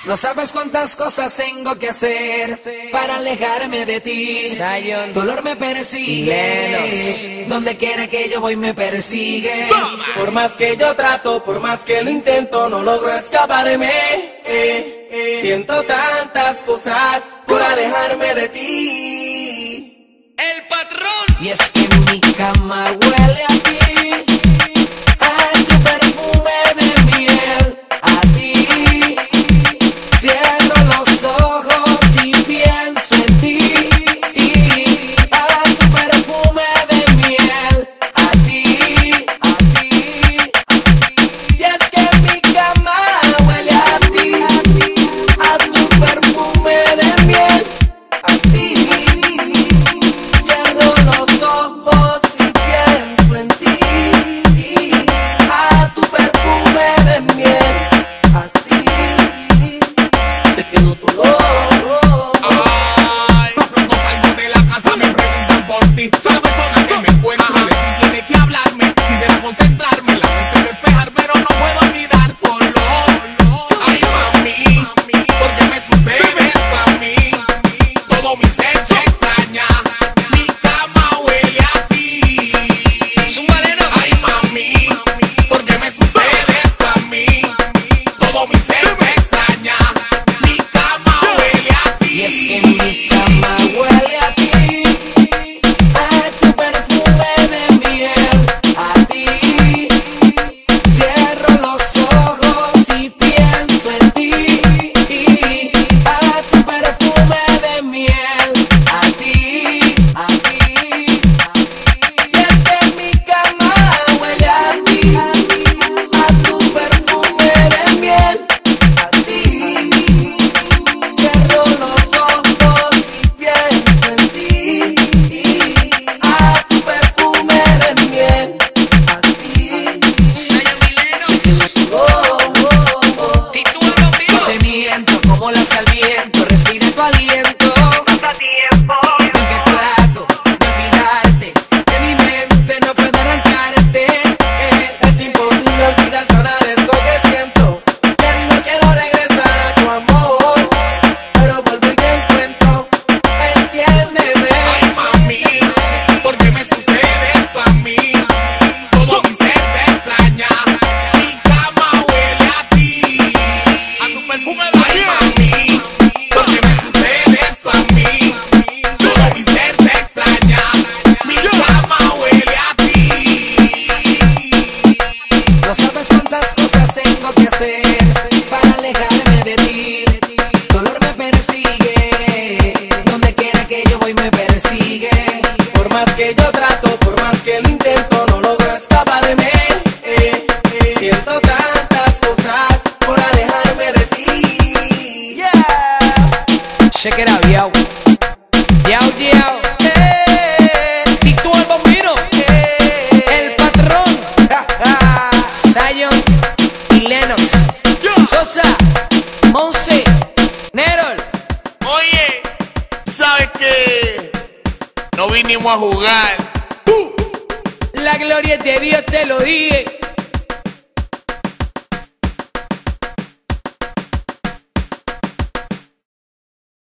No sabes cuántas cosas tengo que hacer para alejarme de ti. Zion. Dolor me persigue, donde quiera que yo voy me persigue. Por más que yo trato, por más que lo intento, no logro escaparme. Siento tantas cosas por alejarme de ti. El patrón. Y es que mi cama huele a ti, a tu perfume de miel, a ti. Cierro los ojos y pienso en ti, a tu perfume de miel, a ti, a ti, a ti. Y es que mi cama huele a ti, a tu perfume de miel, a ti. Cierro los ojos y pienso en ti, a tu perfume de miel, a ti. Se quedó tu olor. Ay, cuando salgo de la casa me preguntan por ti. Soy la persona que me encuentro de ti, tiene que hablarme. Quisiera concentrarme, la mente despejar, pero no puedo olvidar tu olor. Ay, mami, ¿por qué me sucede esto a mí? Todo mi ser se extraña, mi cama huele a ti. Ay, mami, ¿por qué me sucede esto a mí? Todo mi ser me extraña, mi cama huele a ti. Y es que mi cama huele a ti, a tu perfume de miel, a ti. Cierro los ojos y pienso en ti, a tu perfume de miel, a ti, a ti, a ti. Y es que mi cama huele a ti, a tu perfume de miel, a ti. Cierro los ojos y pienso en ti, a tu perfume de miel, a ti. No te miento como las al viento, respira tu aliento. Aunque trato de olvidarte, de mi mente no puedo arrancarte. Es imposible olvidar nada de esto que siento. Ya no quiero regresar a tu amor, pero vuelvo y te encuentro. Entiéndeme. Ay, mami, ¿por qué me sucede esto a mí? Todo mi ser te extraña, mi cama huele a ti. A tu perfume de Ay, mami, ¿por qué me sucede esto a mí? Todo mi ser te extraña, mi cama huele a ti. No sabes cuántas cosas tengo que hacer para alejarme de ti. Dolor me persigue, donde quiera que yo voy me persigue. Por más que yo trato, por más que lo intento, no logro escaparme. Siento tantas cosas por alejarme de ti. Check it out, yo. Yo, yo. Tito el Bombino, el patrón, Zion y Lennox, Sosa, Monse, Nerol. Oye, ¿sabes qué? No vinimos a jugar. La gloria es de Dios, te lo dije.